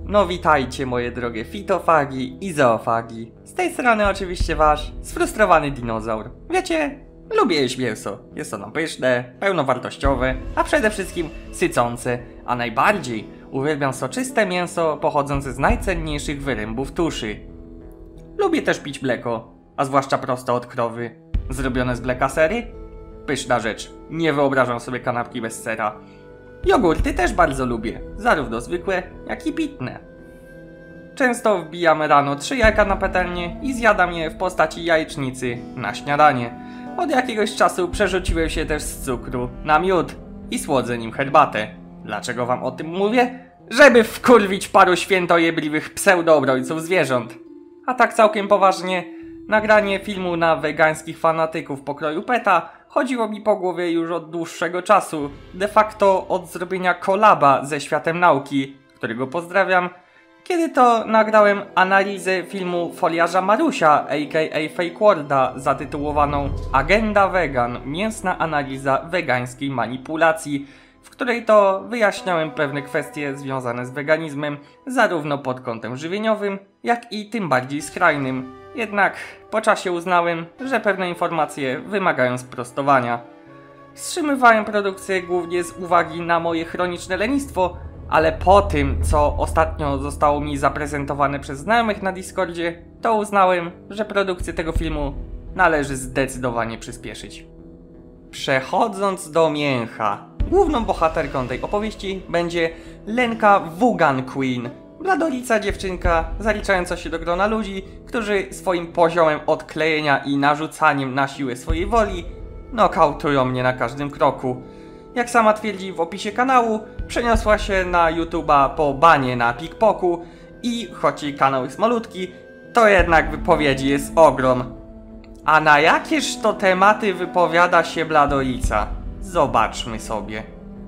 No witajcie moje drogie fitofagi i zoofagi. Z tej strony oczywiście wasz sfrustrowany dinozaur. Wiecie, lubię jeść mięso. Jest ono pyszne, pełnowartościowe, a przede wszystkim sycące. A najbardziej uwielbiam soczyste mięso pochodzące z najcenniejszych wyrębów tuszy. Lubię też pić mleko, a zwłaszcza prosto od krowy. Zrobione z mleka sery? Pyszna rzecz. Nie wyobrażam sobie kanapki bez sera. Jogurty też bardzo lubię, zarówno zwykłe, jak i pitne. Często wbijam rano 3 jajka na patelnię i zjadam je w postaci jajecznicy na śniadanie. Od jakiegoś czasu przerzuciłem się też z cukru na miód i słodzę nim herbatę. Dlaczego wam o tym mówię? Żeby wkurwić paru świętojebliwych pseudoobrońców zwierząt. A tak całkiem poważnie, nagranie filmu na wegańskich fanatyków pokroju PETA chodziło mi po głowie już od dłuższego czasu. De facto od zrobienia kolaba ze światem nauki, którego pozdrawiam, kiedy to nagrałem analizę filmu foliarza Marusia, a.k.a. Fake Worlda, zatytułowaną Agenda Vegan – mięsna analiza wegańskiej manipulacji, w której to wyjaśniałem pewne kwestie związane z weganizmem, zarówno pod kątem żywieniowym, jak i tym bardziej skrajnym. Jednak po czasie uznałem, że pewne informacje wymagają sprostowania. Wstrzymywałem produkcję głównie z uwagi na moje chroniczne lenistwo, ale po tym, co ostatnio zostało mi zaprezentowane przez znajomych na Discordzie, to uznałem, że produkcję tego filmu należy zdecydowanie przyspieszyć. Przechodząc do mięcha. Główną bohaterką tej opowieści będzie Lenka Wugan Queen, bladolica dziewczynka zaliczająca się do grona ludzi, którzy swoim poziomem odklejenia i narzucaniem na siłę swojej woli nokautują mnie na każdym kroku. Jak sama twierdzi w opisie kanału, przeniosła się na YouTube'a po banie na Pikpoku i choć jej kanał jest malutki, to jednak wypowiedzi jest ogrom. A na jakież to tematy wypowiada się bladolica? Zobaczmy sobie.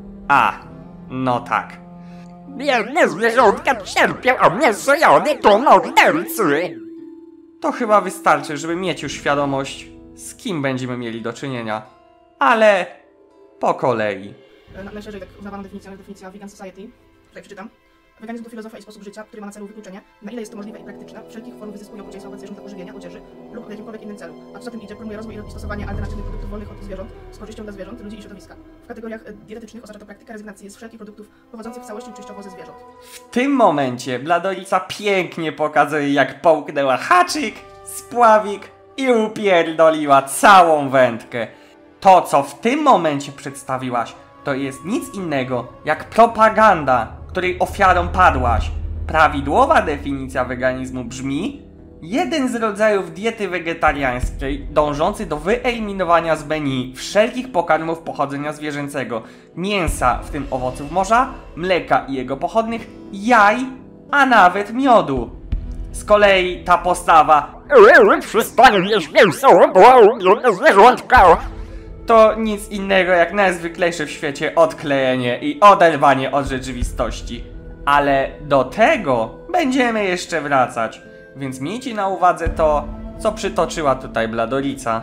No tak. Biedne zwierzątka cierpią, a mięsojony to mordercy. To chyba wystarczy, żeby mieć już świadomość, z kim będziemy mieli do czynienia. Ale po kolei. Myślę, że tak uznawana definicja jest definicja Vegan Society. Tutaj przeczytam. Weganizm to filozofia i sposób życia, który ma na celu wykluczenie, na ile jest to możliwe i praktyczne, wszelkich form wyzysku i okrucieństwa wobec zwierząt do pożywienia, odzieży lub w jakimkolwiek innym celu. A co za tym idzie, promuje rozwój i stosowanie alternatywnych produktów wolnych od zwierząt z korzyścią dla zwierząt, ludzi i środowiska. W kategoriach dietetycznych oznacza to praktykę rezygnacji z wszelkich produktów pochodzących w całości lub częściowo ze zwierząt. W tym momencie bladolica pięknie pokazuje, jak połknęła haczyk, spławik i upierdoliła całą wędkę. To, co w tym momencie przedstawiłaś, to jest nic innego jak propaganda, której ofiarą padłaś. Prawidłowa definicja weganizmu brzmi: jeden z rodzajów diety wegetariańskiej dążący do wyeliminowania z menu wszelkich pokarmów pochodzenia zwierzęcego, mięsa, w tym owoców morza, mleka i jego pochodnych, jaj, a nawet miodu. Z kolei ta postawa Przestań jeść mięso, bo ulubione zwierzątka. to nic innego jak najzwyklejsze w świecie odklejenie i oderwanie od rzeczywistości. Ale do tego będziemy jeszcze wracać, więc miejcie na uwadze to, co przytoczyła tutaj bladolica.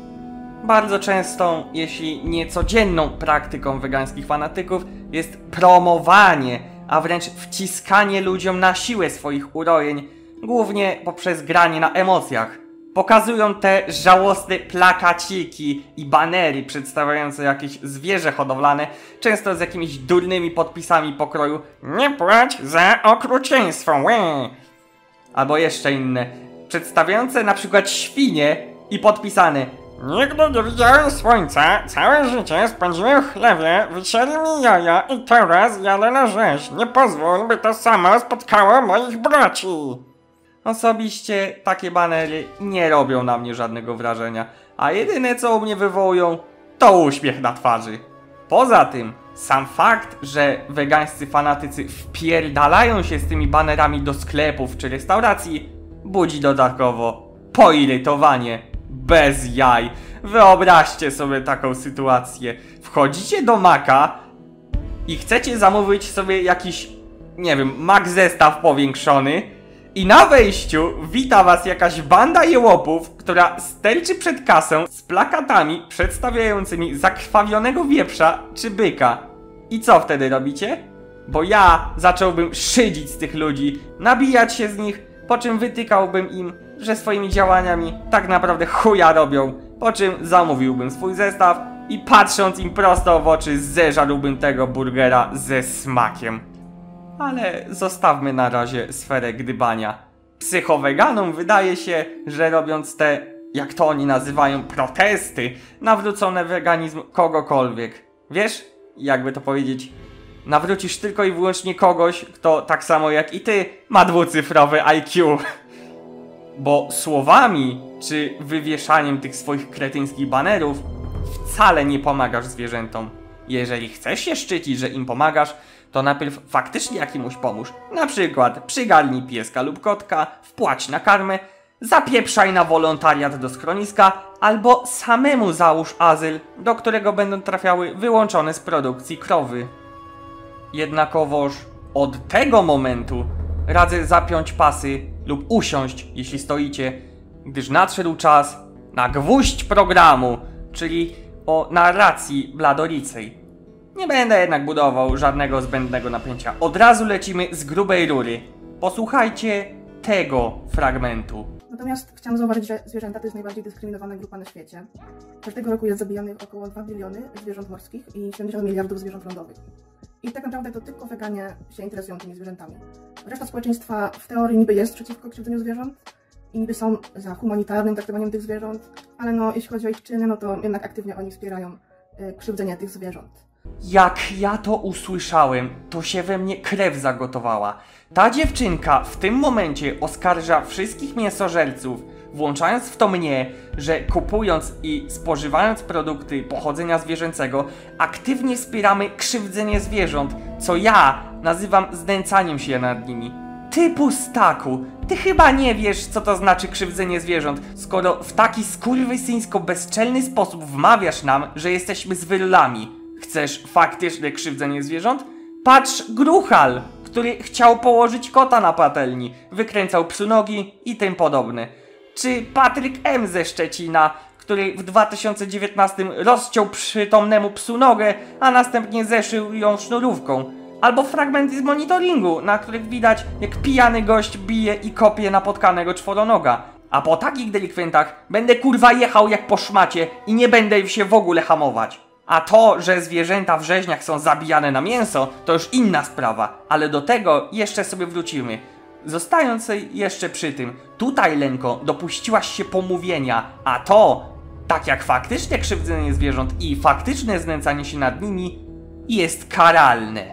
Bardzo częstą, jeśli nie codzienną praktyką wegańskich fanatyków jest promowanie, a wręcz wciskanie ludziom na siłę swoich urojeń, głównie poprzez granie na emocjach. Pokazują te żałosne plakaciki i banery przedstawiające jakieś zwierzę hodowlane, często z jakimiś durnymi podpisami pokroju "nie płać za okrucieństwo, łe!" Albo jeszcze inne, przedstawiające na przykład świnie i podpisane "nigdy nie widziałem słońca, całe życie spędziłem w chlewie, wycięli mi jaja i teraz jadę na rzeź, nie pozwól, by to samo spotkało moich braci". Osobiście takie banery nie robią na mnie żadnego wrażenia, a jedyne co u mnie wywołują to uśmiech na twarzy. Poza tym, sam fakt, że wegańscy fanatycy wpierdalają się z tymi banerami do sklepów czy restauracji, budzi dodatkowo poirytowanie. Bez jaj. Wyobraźcie sobie taką sytuację. Wchodzicie do Maka i chcecie zamówić sobie jakiś, nie wiem, Mac zestaw powiększony, i na wejściu wita was jakaś banda jełopów, która sterczy przed kasą z plakatami przedstawiającymi zakrwawionego wieprza czy byka. I co wtedy robicie? Bo ja zacząłbym szydzić z tych ludzi, nabijać się z nich, po czym wytykałbym im, że swoimi działaniami tak naprawdę chuja robią, po czym zamówiłbym swój zestaw i patrząc im prosto w oczy zeżarłbym tego burgera ze smakiem. Ale zostawmy na razie sferę gdybania. Psychoweganom wydaje się, że robiąc te, jak to oni nazywają, protesty, nawrócone weganizm kogokolwiek. Wiesz, jakby to powiedzieć, nawrócisz tylko i wyłącznie kogoś, kto tak samo jak i ty ma dwucyfrowe IQ. Bo słowami czy wywieszaniem tych swoich kretyńskich banerów wcale nie pomagasz zwierzętom. Jeżeli chcesz się szczycić, że im pomagasz, to najpierw faktycznie jakiemuś pomóż. Na przykład przygarnij pieska lub kotka, wpłać na karmę, zapieprzaj na wolontariat do schroniska, albo samemu załóż azyl, do którego będą trafiały wyłączone z produkcji krowy. Jednakowoż od tego momentu radzę zapiąć pasy lub usiąść, jeśli stoicie, gdyż nadszedł czas na gwóźdź programu, czyli o narracji bladoricej. Nie będę jednak budował żadnego zbędnego napięcia. Od razu lecimy z grubej rury. Posłuchajcie tego fragmentu. Natomiast chciałam zauważyć, że zwierzęta to jest najbardziej dyskryminowana grupa na świecie. Każdego roku jest zabijanych około 2 biliony zwierząt morskich i 70 miliardów zwierząt lądowych. I tak naprawdę to tylko weganie się interesują tymi zwierzętami. Reszta społeczeństwa w teorii niby jest przeciwko krzywdzeniu zwierząt i niby są za humanitarnym traktowaniem tych zwierząt, ale no jeśli chodzi o ich czyny, no to jednak aktywnie oni wspierają krzywdzenie tych zwierząt. Jak ja to usłyszałem, to się we mnie krew zagotowała. Ta dziewczynka w tym momencie oskarża wszystkich mięsożerców, włączając w to mnie, że kupując i spożywając produkty pochodzenia zwierzęcego, aktywnie wspieramy krzywdzenie zwierząt, co ja nazywam znęcaniem się nad nimi. Ty pustaku, ty chyba nie wiesz, co to znaczy krzywdzenie zwierząt, skoro w taki skurwysyńsko bezczelny sposób wmawiasz nam, że jesteśmy zwyrlami. Chcesz faktyczne krzywdzenie zwierząt? Patrz, Gruchal, który chciał położyć kota na patelni, wykręcał psu nogi i tym podobne. Czy Patryk M. ze Szczecina, który w 2019 rozciął przytomnemu psu nogę, a następnie zeszył ją sznurówką. Albo fragmenty z monitoringu, na których widać, jak pijany gość bije i kopie napotkanego czworonoga. A po takich delikwentach będę kurwa jechał jak po szmacie i nie będę się w ogóle hamować. A to, że zwierzęta w rzeźniach są zabijane na mięso, to już inna sprawa, ale do tego jeszcze sobie wrócimy. Zostając jeszcze przy tym, tutaj Lenko dopuściłaś się pomówienia, a to, tak jak faktyczne krzywdzenie zwierząt i faktyczne znęcanie się nad nimi, jest karalne.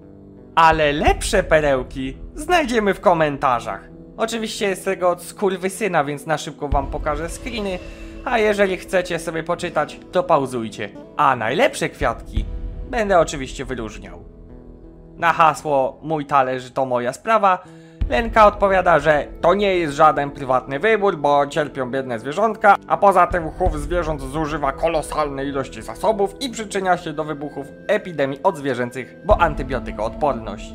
Ale lepsze perełki znajdziemy w komentarzach. Oczywiście jest tego od skurwysyna, więc na szybko wam pokażę screeny, a jeżeli chcecie sobie poczytać, to pauzujcie. A najlepsze kwiatki będę oczywiście wyróżniał. Na hasło mój talerz to moja sprawa, Lenka odpowiada, że to nie jest żaden prywatny wybór, bo cierpią biedne zwierzątka, a poza tym chów zwierząt zużywa kolosalne ilości zasobów i przyczynia się do wybuchów epidemii odzwierzęcych, bo antybiotykoodporność.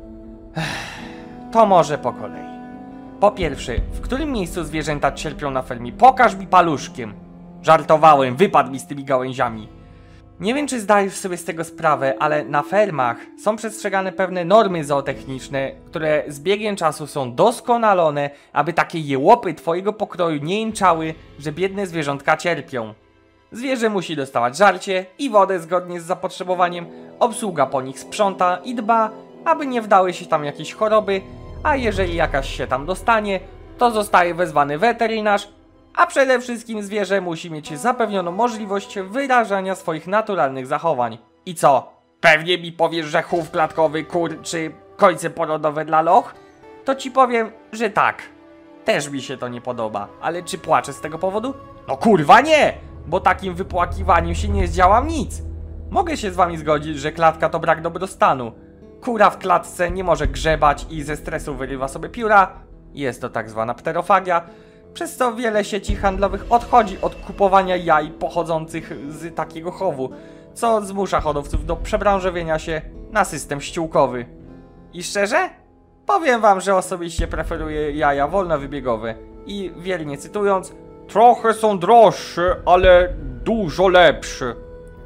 To może po kolei. Po pierwsze, w którym miejscu zwierzęta cierpią na fermie? Pokaż mi paluszkiem. Żartowałem, wypadł mi z tymi gałęziami. Nie wiem, czy zdajesz sobie z tego sprawę, ale na fermach są przestrzegane pewne normy zootechniczne, które z biegiem czasu są doskonalone, aby takie jełopy twojego pokroju nie jęczały, że biedne zwierzątka cierpią. Zwierzę musi dostawać żarcie i wodę zgodnie z zapotrzebowaniem, obsługa po nich sprząta i dba, aby nie wdały się tam jakieś choroby, a jeżeli jakaś się tam dostanie, to zostaje wezwany weterynarz, a przede wszystkim zwierzę musi mieć zapewnioną możliwość wyrażania swoich naturalnych zachowań. I co? Pewnie mi powiesz, że chów klatkowy, kur czy końce porodowe dla loch? To ci powiem, że tak. Też mi się to nie podoba, ale czy płaczę z tego powodu? No kurwa nie! Bo takim wypłakiwaniem się nie zdziałam nic. Mogę się z wami zgodzić, że klatka to brak dobrostanu. Kura w klatce nie może grzebać i ze stresu wyrywa sobie pióra. Jest to tak zwana pterofagia, przez co wiele sieci handlowych odchodzi od kupowania jaj pochodzących z takiego chowu, co zmusza hodowców do przebranżowienia się na system ściółkowy. I szczerze? Powiem wam, że osobiście preferuję jaja wolnowybiegowe i wiernie cytując, trochę są droższe, ale dużo lepsze.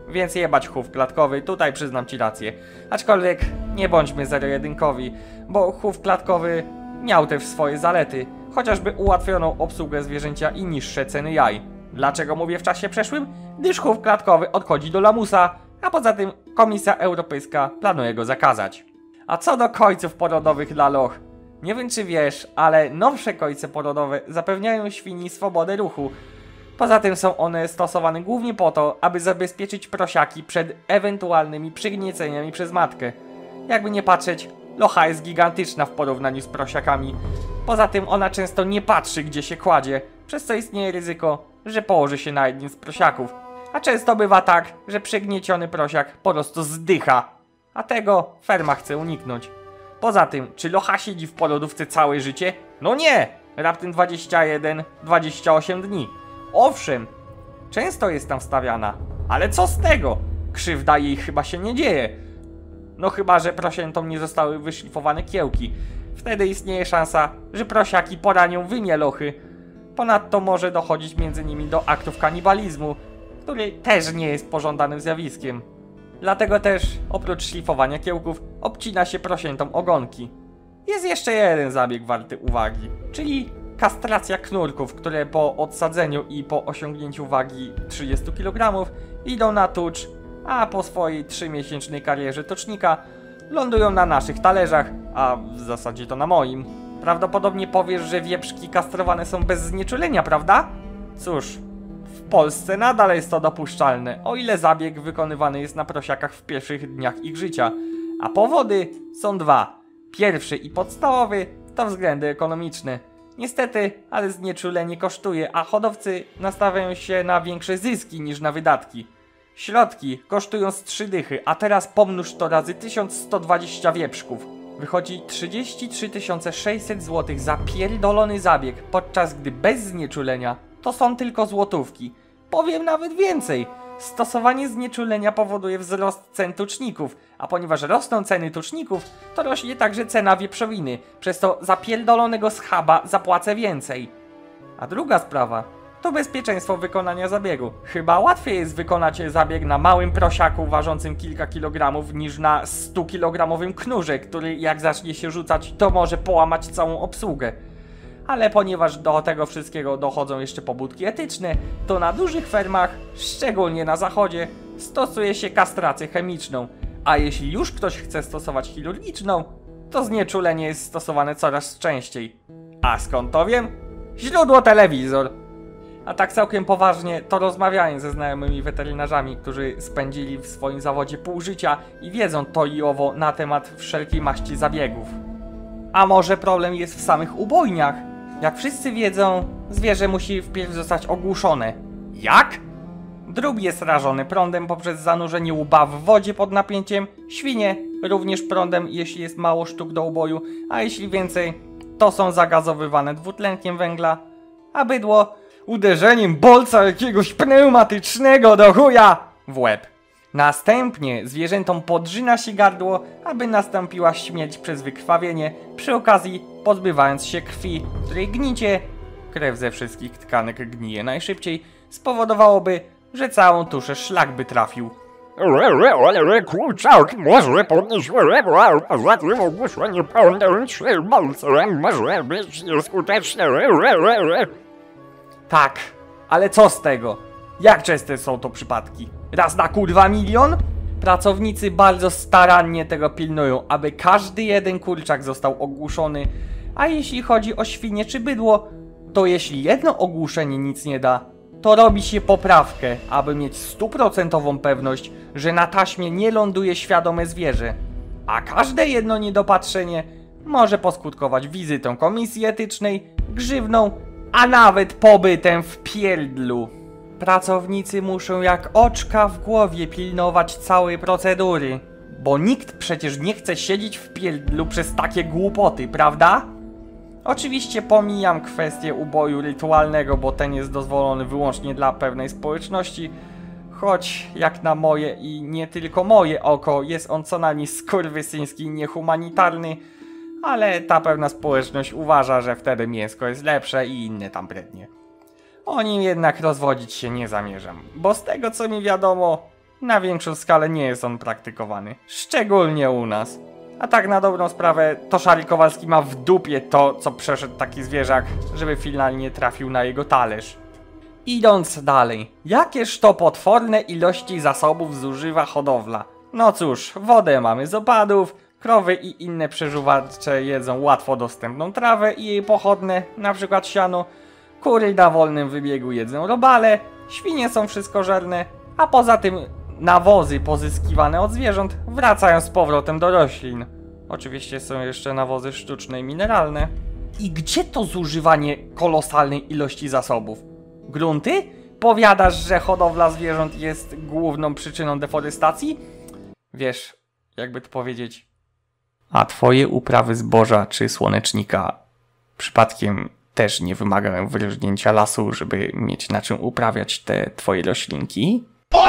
Więc jebać chów klatkowy, tutaj przyznam ci rację. Aczkolwiek nie bądźmy zero-jedynkowi, bo chów klatkowy miał też swoje zalety. Chociażby ułatwioną obsługę zwierzęcia i niższe ceny jaj. Dlaczego mówię w czasie przeszłym? Gdyż chów klatkowy odchodzi do lamusa, a poza tym Komisja Europejska planuje go zakazać. A co do kojców porodowych dla loch? Nie wiem czy wiesz, ale nowsze kojce porodowe zapewniają świni swobodę ruchu. Poza tym są one stosowane głównie po to, aby zabezpieczyć prosiaki przed ewentualnymi przygnieceniami przez matkę. Jakby nie patrzeć, locha jest gigantyczna w porównaniu z prosiakami. Poza tym ona często nie patrzy, gdzie się kładzie, przez co istnieje ryzyko, że położy się na jednym z prosiaków. A często bywa tak, że przygnieciony prosiak po prostu zdycha. A tego ferma chce uniknąć. Poza tym, czy locha siedzi w porodówce całe życie? No nie! Raptem 21-28 dni. Owszem, często jest tam wstawiana, ale co z tego? Krzywda jej chyba się nie dzieje. No chyba, że prosiętom nie zostały wyszlifowane kiełki. Wtedy istnieje szansa, że prosiaki poranią wymie lochy. Ponadto może dochodzić między nimi do aktów kanibalizmu, który też nie jest pożądanym zjawiskiem. Dlatego też, oprócz szlifowania kiełków, obcina się prosiętom ogonki. Jest jeszcze jeden zabieg warty uwagi, czyli kastracja knurków, które po odsadzeniu i po osiągnięciu wagi 30 kg idą na tucz, a po swojej 3-miesięcznej karierze tocznika lądują na naszych talerzach, a w zasadzie to na moim. Prawdopodobnie powiesz, że wieprzki kastrowane są bez znieczulenia, prawda? Cóż, w Polsce nadal jest to dopuszczalne, o ile zabieg wykonywany jest na prosiakach w pierwszych dniach ich życia. A powody są dwa. Pierwszy i podstawowy to względy ekonomiczne. Niestety, ale znieczulenie kosztuje, a hodowcy nastawiają się na większe zyski niż na wydatki. Środki kosztują z 3 dychy, a teraz pomnóż to razy 1120 wieprzków. Wychodzi 33 600 zł za pierdolony zabieg, podczas gdy bez znieczulenia to są tylko złotówki. Powiem nawet więcej. Stosowanie znieczulenia powoduje wzrost cen tuczników, a ponieważ rosną ceny tuczników, to rośnie także cena wieprzowiny, przez to za pierdolonego schaba zapłacę więcej. A druga sprawa to bezpieczeństwo wykonania zabiegu. Chyba łatwiej jest wykonać zabieg na małym prosiaku ważącym kilka kilogramów niż na 100-kilogramowym knurze, który jak zacznie się rzucać, to może połamać całą obsługę. Ale ponieważ do tego wszystkiego dochodzą jeszcze pobudki etyczne, to na dużych fermach, szczególnie na zachodzie, stosuje się kastrację chemiczną. A jeśli już ktoś chce stosować chirurgiczną, to znieczulenie jest stosowane coraz częściej. A skąd to wiem? Źródło telewizor. A tak całkiem poważnie, to rozmawiałem ze znajomymi weterynarzami, którzy spędzili w swoim zawodzie pół życia i wiedzą to i owo na temat wszelkiej maści zabiegów. A może problem jest w samych ubojniach? Jak wszyscy wiedzą, zwierzę musi wpierw zostać ogłuszone. Jak? Drób jest rażony prądem poprzez zanurzenie łba w wodzie pod napięciem, świnie również prądem, jeśli jest mało sztuk do uboju, a jeśli więcej, to są zagazowywane dwutlenkiem węgla, a bydło uderzeniem bolca jakiegoś pneumatycznego do chuja w łeb. Następnie zwierzętom podrzyna się gardło, aby nastąpiła śmierć przez wykrwawienie, przy okazji pozbywając się krwi, której gnicie, krew ze wszystkich tkanek gnije najszybciej, spowodowałoby, że całą tuszę szlak by trafił. Kurczak, może podnieść rękę, a za tym ogłoszenie pełniąc bolcem może być nieskuteczne. Tak, ale co z tego? Jak częste są to przypadki? Raz na kurwa milion? Pracownicy bardzo starannie tego pilnują, aby każdy jeden kurczak został ogłuszony, a jeśli chodzi o świnie czy bydło, to jeśli jedno ogłuszenie nic nie da, to robi się poprawkę, aby mieć 100% pewność, że na taśmie nie ląduje świadome zwierzę. A każde jedno niedopatrzenie może poskutkować wizytą komisji etycznej, grzywną, a nawet pobytem w pierdlu. Pracownicy muszą jak oczka w głowie pilnować całej procedury, bo nikt przecież nie chce siedzieć w pierdlu przez takie głupoty, prawda? Oczywiście pomijam kwestię uboju rytualnego, bo ten jest dozwolony wyłącznie dla pewnej społeczności, choć jak na moje i nie tylko moje oko jest on co najmniej skurwysyński i niehumanitarny, ale ta pewna społeczność uważa, że wtedy mięsko jest lepsze i inne tam brednie. O nim jednak rozwodzić się nie zamierzam, bo z tego co mi wiadomo, na większą skalę nie jest on praktykowany. Szczególnie u nas. A tak na dobrą sprawę, to Szary Kowalski ma w dupie to, co przeszedł taki zwierzak, żeby finalnie trafił na jego talerz. Idąc dalej, jakież to potworne ilości zasobów zużywa hodowla? No cóż, wodę mamy z opadów, krowy i inne przeżuwacze jedzą łatwo dostępną trawę i jej pochodne, np. siano, kury na wolnym wybiegu jedzą robale, świnie są wszystkożerne, a poza tym nawozy pozyskiwane od zwierząt wracają z powrotem do roślin. Oczywiście są jeszcze nawozy sztuczne i mineralne. I gdzie to zużywanie kolosalnej ilości zasobów? Grunty? Powiadasz, że hodowla zwierząt jest główną przyczyną deforestacji? Wiesz, jakby to powiedzieć... A twoje uprawy zboża czy słonecznika przypadkiem też nie wymagają wyrżnięcia lasu, żeby mieć na czym uprawiać te twoje roślinki?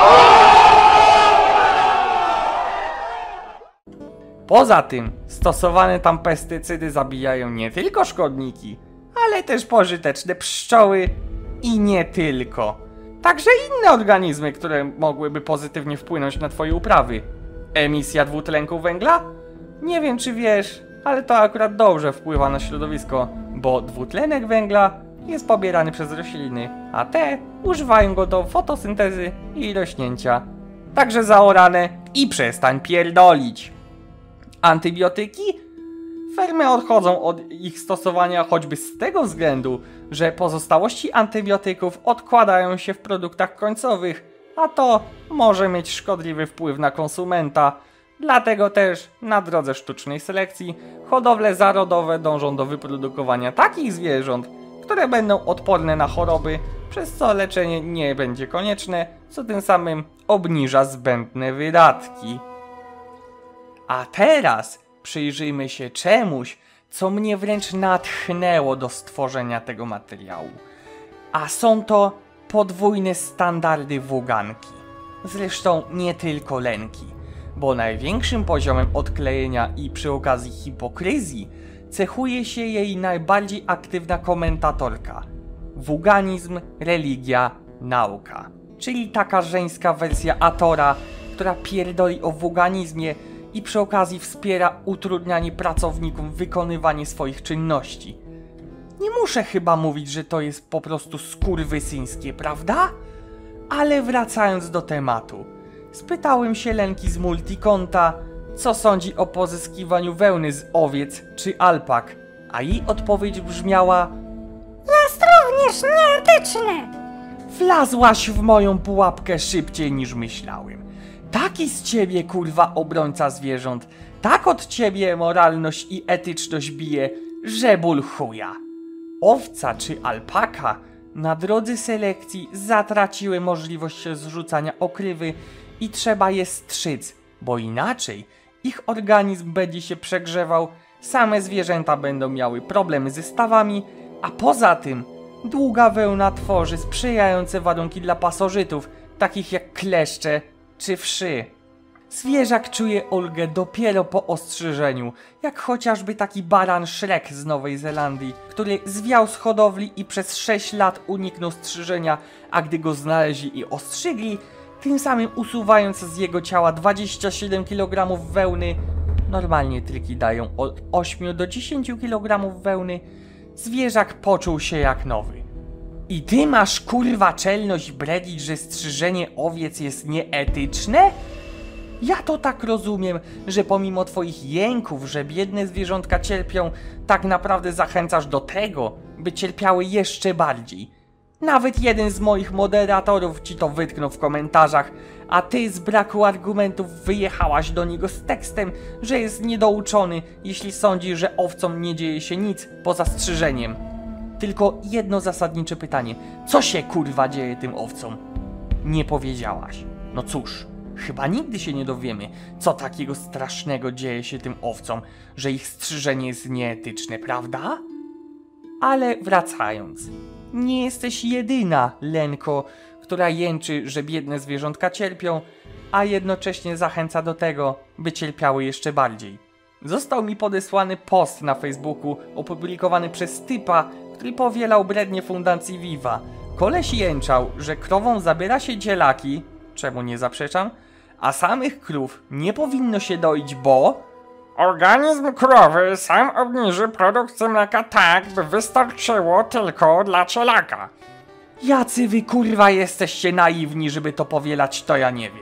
Poza tym, stosowane tam pestycydy zabijają nie tylko szkodniki, ale też pożyteczne pszczoły i nie tylko. Także inne organizmy, które mogłyby pozytywnie wpłynąć na twoje uprawy. Emisja dwutlenku węgla? Nie wiem czy wiesz, ale to akurat dobrze wpływa na środowisko, bo dwutlenek węgla jest pobierany przez rośliny, a te używają go do fotosyntezy i rośnięcia. Także zaorane i przestań pierdolić. Antybiotyki? Fermy odchodzą od ich stosowania choćby z tego względu, że pozostałości antybiotyków odkładają się w produktach końcowych, a to może mieć szkodliwy wpływ na konsumenta. Dlatego też na drodze sztucznej selekcji hodowle zarodowe dążą do wyprodukowania takich zwierząt, które będą odporne na choroby, przez co leczenie nie będzie konieczne, co tym samym obniża zbędne wydatki. A teraz przyjrzyjmy się czemuś, co mnie wręcz natchnęło do stworzenia tego materiału. A są to podwójne standardy wuganki. Zresztą nie tylko lęki, bo największym poziomem odklejenia i przy okazji hipokryzji cechuje się jej najbardziej aktywna komentatorka. Wuganizm, religia, nauka. Czyli taka żeńska wersja Atora, która pierdoli o wuganizmie i przy okazji wspiera utrudnianie pracownikom wykonywanie swoich czynności. Nie muszę chyba mówić, że to jest po prostu skurwysyńskie, prawda? Ale wracając do tematu, spytałem się Lenki z Multikonta, co sądzi o pozyskiwaniu wełny z owiec czy alpak, a jej odpowiedź brzmiała: Jest również nieetyczne. wlazłaś w moją pułapkę szybciej niż myślałem. Taki z ciebie kurwa obrońca zwierząt, tak od ciebie moralność i etyczność bije, że ból chuja. Owca czy alpaka na drodze selekcji zatraciły możliwość zrzucania okrywy i trzeba je strzyc, bo inaczej ich organizm będzie się przegrzewał, same zwierzęta będą miały problemy ze stawami, a poza tym długa wełna tworzy sprzyjające warunki dla pasożytów, takich jak kleszcze czy wszy. Zwierzak czuje ulgę dopiero po ostrzyżeniu, jak chociażby taki baran Shrek z Nowej Zelandii, który zwiał z hodowli i przez 6 lat uniknął strzyżenia, a gdy go znaleźli i ostrzygli, tym samym usuwając z jego ciała 27 kg wełny, normalnie triki dają od 8 do 10 kg wełny, zwierzak poczuł się jak nowy. I ty masz kurwa czelność bredzić, że strzyżenie owiec jest nieetyczne? Ja to tak rozumiem, że pomimo twoich jęków, że biedne zwierzątka cierpią, tak naprawdę zachęcasz do tego, by cierpiały jeszcze bardziej. Nawet jeden z moich moderatorów ci to wytknął w komentarzach, a ty z braku argumentów wyjechałaś do niego z tekstem, że jest niedouczony, jeśli sądzi, że owcom nie dzieje się nic poza strzyżeniem. Tylko jedno zasadnicze pytanie. Co się kurwa dzieje tym owcom? Nie powiedziałaś. No cóż, chyba nigdy się nie dowiemy, co takiego strasznego dzieje się tym owcom, że ich strzyżenie jest nieetyczne, prawda? Ale wracając. Nie jesteś jedyna, Lenko, która jęczy, że biedne zwierzątka cierpią, a jednocześnie zachęca do tego, by cierpiały jeszcze bardziej. Został mi podesłany post na Facebooku opublikowany przez typa, który powielał brednie fundacji Viva. Koleś jęczał, że krową zabiera się cielaki, czemu nie zaprzeczam, a samych krów nie powinno się doić, bo... Organizm krowy sam obniży produkcję mleka tak, by wystarczyło tylko dla cielaka. Jacy wy kurwa jesteście naiwni, żeby to powielać, to ja nie wiem.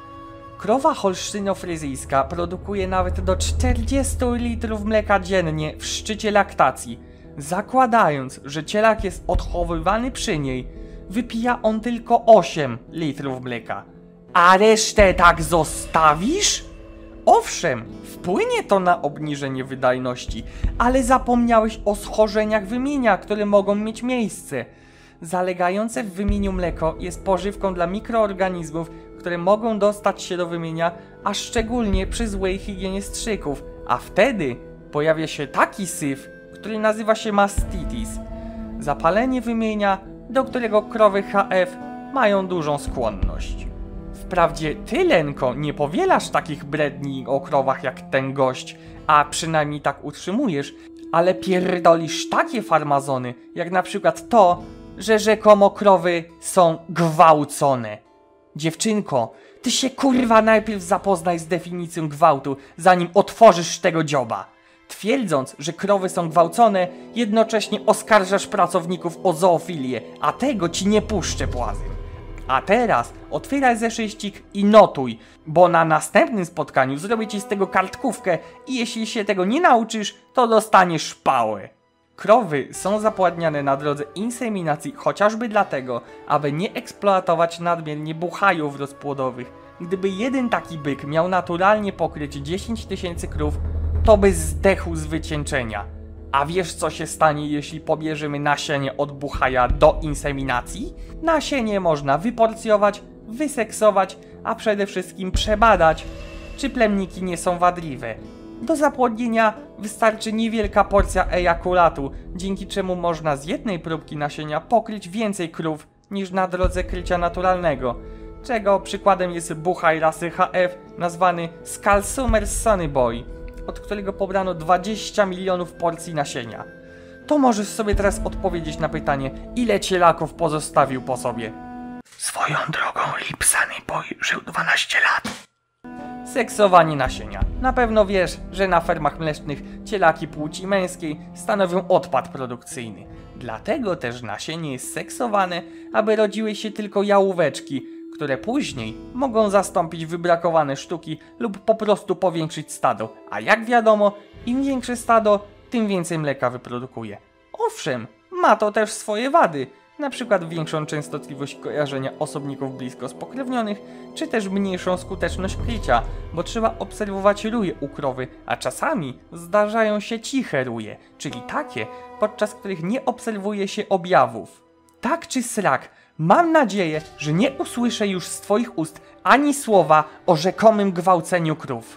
Krowa holsztyno-fryzyjska produkuje nawet do 40 litrów mleka dziennie w szczycie laktacji. Zakładając, że cielak jest odchowywany przy niej, wypija on tylko 8 litrów mleka. A resztę tak zostawisz? Owszem, wpłynie to na obniżenie wydajności, ale zapomniałeś o schorzeniach wymienia, które mogą mieć miejsce. Zalegające w wymieniu mleko jest pożywką dla mikroorganizmów, które mogą dostać się do wymienia, a szczególnie przy złej higienie strzyków, a wtedy pojawia się taki syf, który nazywa się mastitis. Zapalenie wymienia, do którego krowy HF mają dużą skłonność. Wprawdzie ty, Lenko, nie powielasz takich bredni o krowach jak ten gość, a przynajmniej tak utrzymujesz, ale pierdolisz takie farmazony, jak na przykład to, że rzekomo krowy są gwałcone. Dziewczynko, ty się kurwa najpierw zapoznaj z definicją gwałtu, zanim otworzysz tego dzioba. Twierdząc, że krowy są gwałcone, jednocześnie oskarżasz pracowników o zoofilię, a tego ci nie puszczę płazem. A teraz otwieraj zeszyścik i notuj, bo na następnym spotkaniu zrobię ci z tego kartkówkę i jeśli się tego nie nauczysz, to dostaniesz pałę. Krowy są zapładniane na drodze inseminacji chociażby dlatego, aby nie eksploatować nadmiernie buchajów rozpłodowych. Gdyby jeden taki byk miał naturalnie pokryć 10 000 krów, to by zdechł z wycieńczenia. A wiesz co się stanie, jeśli pobierzemy nasienie od buchaja do inseminacji? Nasienie można wyporcjować, wyseksować, a przede wszystkim przebadać, czy plemniki nie są wadliwe. Do zapłodnienia wystarczy niewielka porcja ejakulatu, dzięki czemu można z jednej próbki nasienia pokryć więcej krów niż na drodze krycia naturalnego, czego przykładem jest buchaj rasy HF nazwany Skalsumer Sonny Boy, od którego pobrano 20 milionów porcji nasienia. To możesz sobie teraz odpowiedzieć na pytanie, ile cielaków pozostawił po sobie. Swoją drogą Lip Sonny Boy żył 12 lat. Seksowanie nasienia. Na pewno wiesz, że na fermach mlecznych cielaki płci męskiej stanowią odpad produkcyjny. Dlatego też nasienie jest seksowane, aby rodziły się tylko jałóweczki, które później mogą zastąpić wybrakowane sztuki lub po prostu powiększyć stado. A jak wiadomo, im większe stado, tym więcej mleka wyprodukuje. Owszem, ma to też swoje wady, na przykład większą częstotliwość kojarzenia osobników blisko spokrewnionych, czy też mniejszą skuteczność krycia, bo trzeba obserwować ruje u krowy, a czasami zdarzają się ciche ruje, czyli takie, podczas których nie obserwuje się objawów. Tak czy srak, mam nadzieję, że nie usłyszę już z twoich ust ani słowa o rzekomym gwałceniu krów.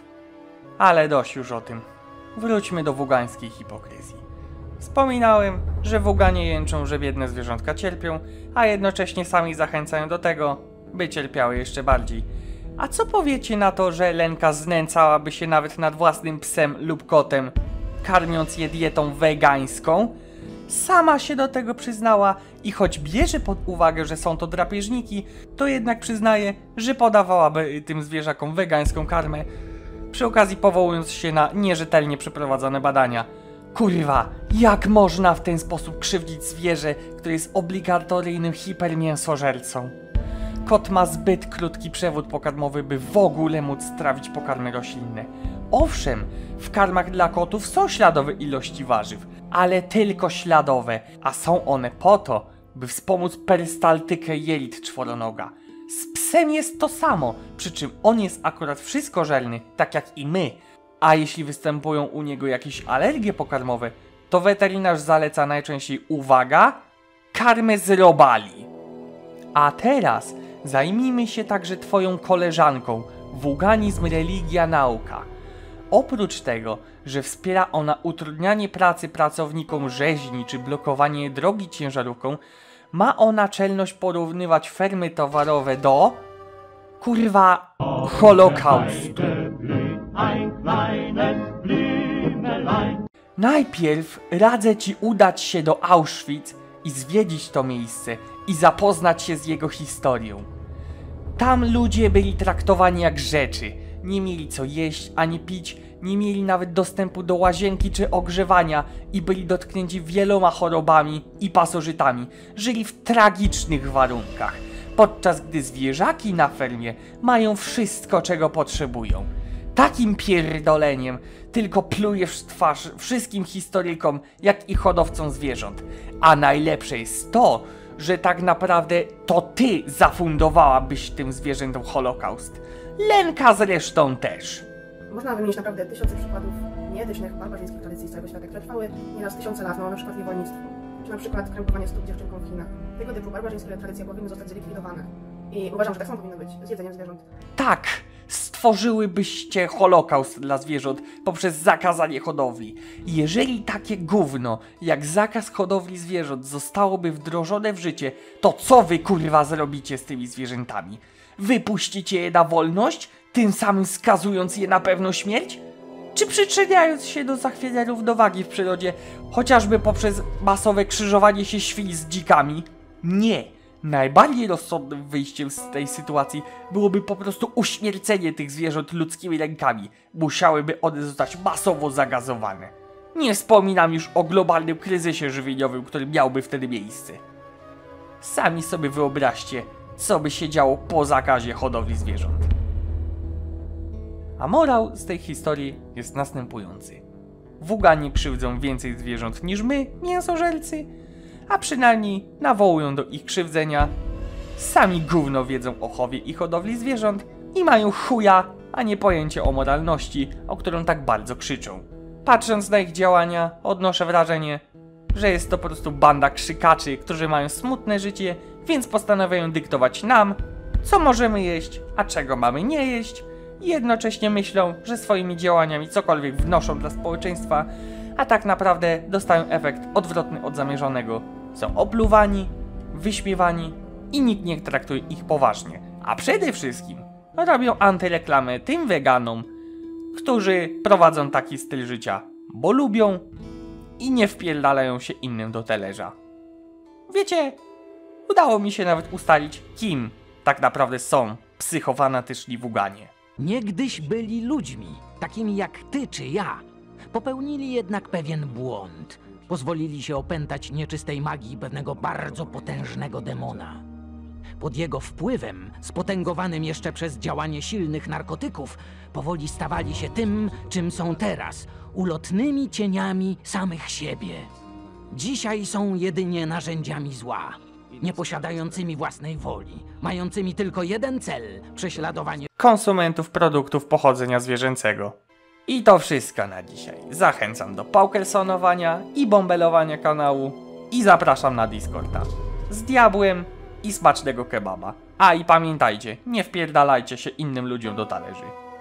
Ale dość już o tym. Wróćmy do wugańskiej hipokryzji. Wspominałem, że wuganie jęczą, że biedne zwierzątka cierpią, a jednocześnie sami zachęcają do tego, by cierpiały jeszcze bardziej. A co powiecie na to, że Lenka znęcałaby się nawet nad własnym psem lub kotem, karmiąc je dietą wegańską? Sama się do tego przyznała i choć bierze pod uwagę, że są to drapieżniki, to jednak przyznaje, że podawałaby tym zwierzakom wegańską karmę, przy okazji powołując się na nierzetelnie przeprowadzone badania. Kurwa, jak można w ten sposób krzywdzić zwierzę, które jest obligatoryjnym hipermięsożercą? Kot ma zbyt krótki przewód pokarmowy, by w ogóle móc trawić pokarmy roślinne. Owszem, w karmach dla kotów są śladowe ilości warzyw, ale tylko śladowe, a są one po to, by wspomóc perystaltykę jelit czworonoga. Z psem jest to samo, przy czym on jest akurat wszystkożerny, tak jak i my. A jeśli występują u niego jakieś alergie pokarmowe, to weterynarz zaleca najczęściej, uwaga, karmę z robali. A teraz zajmijmy się także twoją koleżanką, wuganizm, religia, nauka. Oprócz tego, że wspiera ona utrudnianie pracy pracownikom rzeźni czy blokowanie drogi ciężarówką, ma ona czelność porównywać fermy towarowe do... kurwa... Holokaustu. Najpierw radzę ci udać się do Auschwitz i zwiedzić to miejsce i zapoznać się z jego historią. Tam ludzie byli traktowani jak rzeczy. Nie mieli co jeść ani pić, nie mieli nawet dostępu do łazienki czy ogrzewania i byli dotknięci wieloma chorobami i pasożytami. Żyli w tragicznych warunkach, podczas gdy zwierzaki na fermie mają wszystko, czego potrzebują. Takim pierdoleniem tylko plujesz w twarz wszystkim historykom, jak i hodowcom zwierząt. A najlepsze jest to, że tak naprawdę to ty zafundowałabyś tym zwierzętom Holokaust. Lenka zresztą też. Można wymienić naprawdę tysiące przykładów nieetycznych, barbarzyńskich tradycji z całego świata, które trwały nieraz tysiące lat, no na przykład niewolnictwo, czy na przykład krępowanie stóp dziewczynkom w Chinach. Tego typu barbarzyńskie tradycje powinny zostać zlikwidowane. I uważam, że tak samo powinno być z jedzeniem zwierząt. Tak, stworzyłybyście Holokaust dla zwierząt poprzez zakazanie hodowli. Jeżeli takie gówno jak zakaz hodowli zwierząt zostałoby wdrożone w życie, to co wy kurwa zrobicie z tymi zwierzętami? Wypuścicie je na wolność, tym samym skazując je na pewną śmierć? Czy przyczyniając się do zachwiania równowagi w przyrodzie, chociażby poprzez masowe krzyżowanie się świń z dzikami? Nie. Najbardziej rozsądnym wyjściem z tej sytuacji byłoby po prostu uśmiercenie tych zwierząt ludzkimi rękami. Musiałyby one zostać masowo zagazowane. Nie wspominam już o globalnym kryzysie żywieniowym, który miałby wtedy miejsce. Sami sobie wyobraźcie, co by się działo po zakazie hodowli zwierząt. A morał z tej historii jest następujący. Wuganie krzywdzą więcej zwierząt niż my, mięsożercy, a przynajmniej nawołują do ich krzywdzenia. Sami gówno wiedzą o chowie i hodowli zwierząt i mają chuja, a nie pojęcie o moralności, o którą tak bardzo krzyczą. Patrząc na ich działania, odnoszę wrażenie, że jest to po prostu banda krzykaczy, którzy mają smutne życie, więc postanawiają dyktować nam, co możemy jeść, a czego mamy nie jeść, i jednocześnie myślą, że swoimi działaniami cokolwiek wnoszą dla społeczeństwa, a tak naprawdę dostają efekt odwrotny od zamierzonego. Są opluwani, wyśmiewani i nikt nie traktuje ich poważnie. A przede wszystkim robią antyreklamę tym weganom, którzy prowadzą taki styl życia, bo lubią i nie wpierdalają się innym do talerza. Wiecie, udało mi się nawet ustalić, kim tak naprawdę są psychofanatyczni wuganie. Niegdyś byli ludźmi, takimi jak ty czy ja. Popełnili jednak pewien błąd. Pozwolili się opętać nieczystej magii pewnego bardzo potężnego demona. Pod jego wpływem, spotęgowanym jeszcze przez działanie silnych narkotyków, powoli stawali się tym, czym są teraz, ulotnymi cieniami samych siebie. Dzisiaj są jedynie narzędziami zła, nieposiadającymi własnej woli, mającymi tylko jeden cel – prześladowanie konsumentów produktów pochodzenia zwierzęcego. I to wszystko na dzisiaj. Zachęcam do paukersonowania i bąbelowania kanału i zapraszam na Discorda. Z diabłem i smacznego kebaba. A i pamiętajcie, nie wpierdalajcie się innym ludziom do talerzy.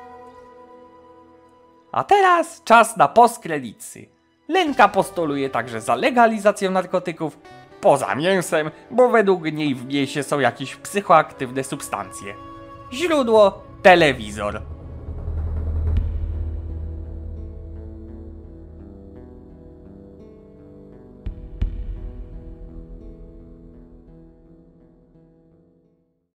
A teraz czas na postkredycy. Lenka postuluje także za legalizacją narkotyków poza mięsem, bo według niej w mięsie są jakieś psychoaktywne substancje. Źródło: telewizor.